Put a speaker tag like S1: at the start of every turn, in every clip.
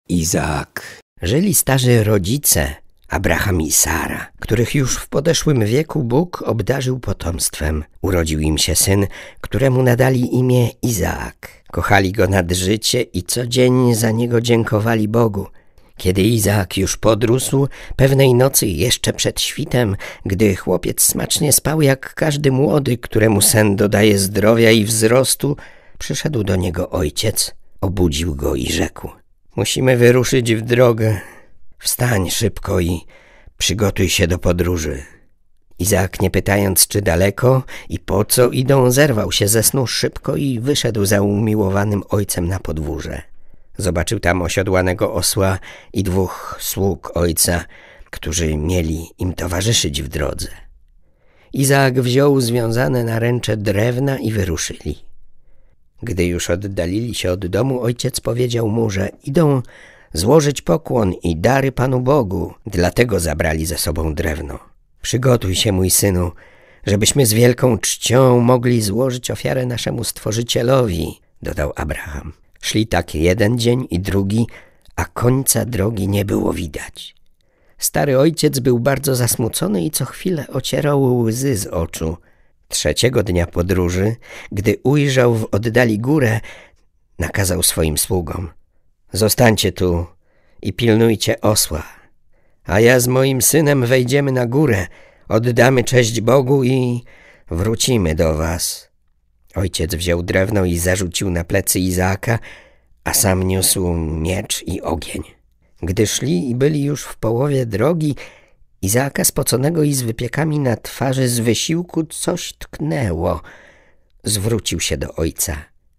S1: Izaak. Żyli starzy rodzice, Abraham i Sara, których już w podeszłym wieku Bóg obdarzył potomstwem. Urodził im się syn, któremu nadali imię Izaak. Kochali go nad życie i co dzień za niego dziękowali Bogu. Kiedy Izaak już podrósł, pewnej nocy jeszcze przed świtem, gdy chłopiec smacznie spał jak każdy młody, któremu sen dodaje zdrowia i wzrostu, przyszedł do niego ojciec, obudził go i rzekł: musimy wyruszyć w drogę. Wstań szybko i przygotuj się do podróży. Izaak, nie pytając czy daleko i po co idą, zerwał się ze snu szybko i wyszedł za umiłowanym ojcem na podwórze. Zobaczył tam osiodłanego osła i 2 sług ojca, którzy mieli im towarzyszyć w drodze. Izaak wziął związane naręcze drewna i wyruszyli. Gdy już oddalili się od domu, ojciec powiedział mu, że idą złożyć pokłon i dary Panu Bogu, dlatego zabrali ze sobą drewno. Przygotuj się, mój synu, żebyśmy z wielką czcią mogli złożyć ofiarę naszemu Stworzycielowi, dodał Abraham. Szli tak jeden dzień i drugi, a końca drogi nie było widać. Stary ojciec był bardzo zasmucony i co chwilę ocierał łzy z oczu. 3. dnia podróży, gdy ujrzał w oddali górę, nakazał swoim sługom: zostańcie tu i pilnujcie osła, a ja z moim synem wejdziemy na górę, oddamy cześć Bogu i wrócimy do was. Ojciec wziął drewno i zarzucił na plecy Izaaka, a sam niósł miecz i ogień. Gdy szli i byli już w połowie drogi, Izaaka spoconego i z wypiekami na twarzy z wysiłku coś tknęło. Zwrócił się do ojca.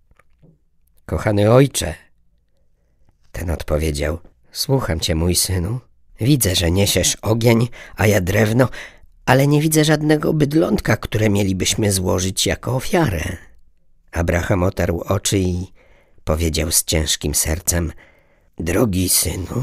S1: Kochany ojcze, ten odpowiedział: słucham cię, mój synu. Widzę, że niesiesz ogień, a ja drewno, ale nie widzę żadnego bydlątka, które mielibyśmy złożyć jako ofiarę. Abraham otarł oczy i powiedział z ciężkim sercem: drogi synu,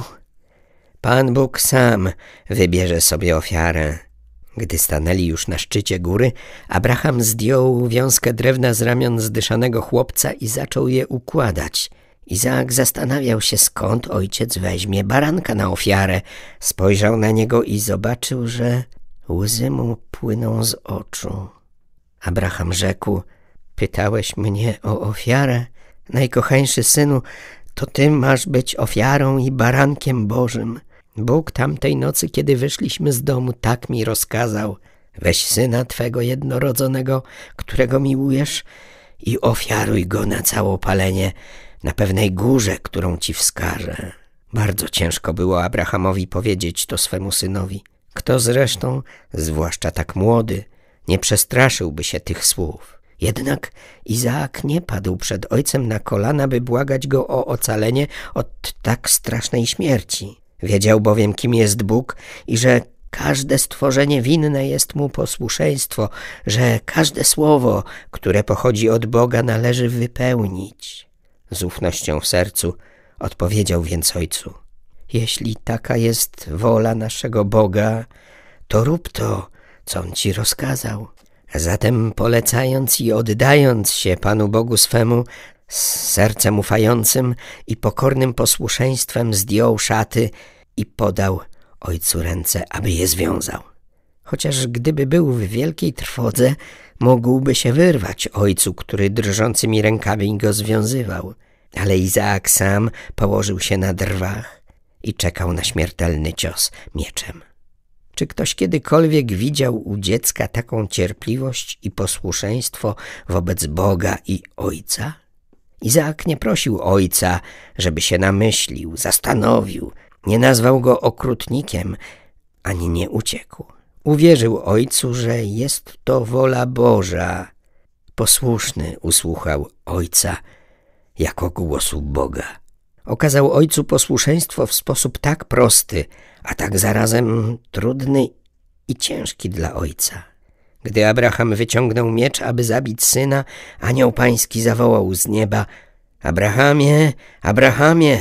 S1: Pan Bóg sam wybierze sobie ofiarę. Gdy stanęli już na szczycie góry, Abraham zdjął wiązkę drewna z ramion zdyszanego chłopca i zaczął je układać. Izaak zastanawiał się, skąd ojciec weźmie baranka na ofiarę. Spojrzał na niego i zobaczył, że łzy mu płyną z oczu. Abraham rzekł: pytałeś mnie o ofiarę? Najkochańszy synu, to ty masz być ofiarą i barankiem Bożym. Bóg tamtej nocy, kiedy wyszliśmy z domu, tak mi rozkazał: weź syna twego jednorodzonego, którego miłujesz, i ofiaruj go na całopalenie na pewnej górze, którą ci wskażę. Bardzo ciężko było Abrahamowi powiedzieć to swemu synowi. Kto zresztą, zwłaszcza tak młody, nie przestraszyłby się tych słów. Jednak Izaak nie padł przed ojcem na kolana, by błagać go o ocalenie od tak strasznej śmierci. Wiedział bowiem, kim jest Bóg i że każde stworzenie winne jest mu posłuszeństwo, że każde słowo, które pochodzi od Boga, należy wypełnić. Z ufnością w sercu odpowiedział więc ojcu: jeśli taka jest wola naszego Boga, to rób to, co on ci rozkazał. Zatem polecając i oddając się Panu Bogu swemu, z sercem ufającym i pokornym posłuszeństwem zdjął szaty i podał ojcu ręce, aby je związał. Chociaż gdyby był w wielkiej trwodze, mógłby się wyrwać ojcu, który drżącymi rękami go związywał. Ale Izaak sam położył się na drwach i czekał na śmiertelny cios mieczem. Czy ktoś kiedykolwiek widział u dziecka taką cierpliwość i posłuszeństwo wobec Boga i Ojca? Izaak nie prosił ojca, żeby się namyślił, zastanowił, nie nazwał go okrutnikiem, ani nie uciekł. Uwierzył ojcu, że jest to wola Boża. Posłuszny usłuchał ojca jako głosu Boga. Okazał ojcu posłuszeństwo w sposób tak prosty, a tak zarazem trudny i ciężki dla ojca. Gdy Abraham wyciągnął miecz, aby zabić syna, anioł pański zawołał z nieba: Abrahamie, Abrahamie,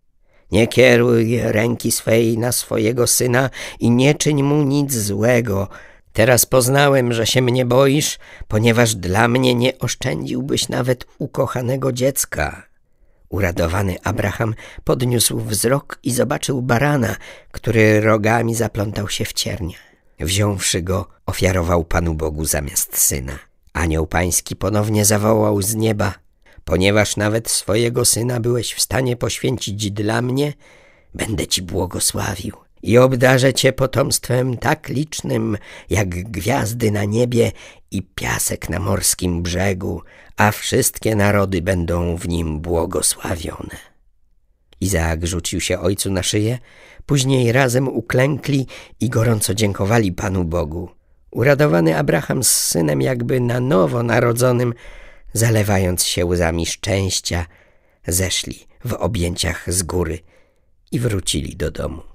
S1: nie kieruj ręki swej na swojego syna i nie czyń mu nic złego. Teraz poznałem, że się mnie boisz, ponieważ dla mnie nie oszczędziłbyś nawet ukochanego dziecka. Uradowany Abraham podniósł wzrok i zobaczył barana, który rogami zaplątał się w ciernia. Wziąwszy go, ofiarował Panu Bogu zamiast syna. Anioł pański ponownie zawołał z nieba: ponieważ nawet swojego syna byłeś w stanie poświęcić dla mnie, będę ci błogosławił i obdarzę cię potomstwem tak licznym, jak gwiazdy na niebie i piasek na morskim brzegu, a wszystkie narody będą w nim błogosławione. Izaak rzucił się ojcu na szyję, później razem uklękli i gorąco dziękowali Panu Bogu. Uradowany Abraham z synem jakby na nowo narodzonym, zalewając się łzami szczęścia, zeszli w objęciach z góry i wrócili do domu.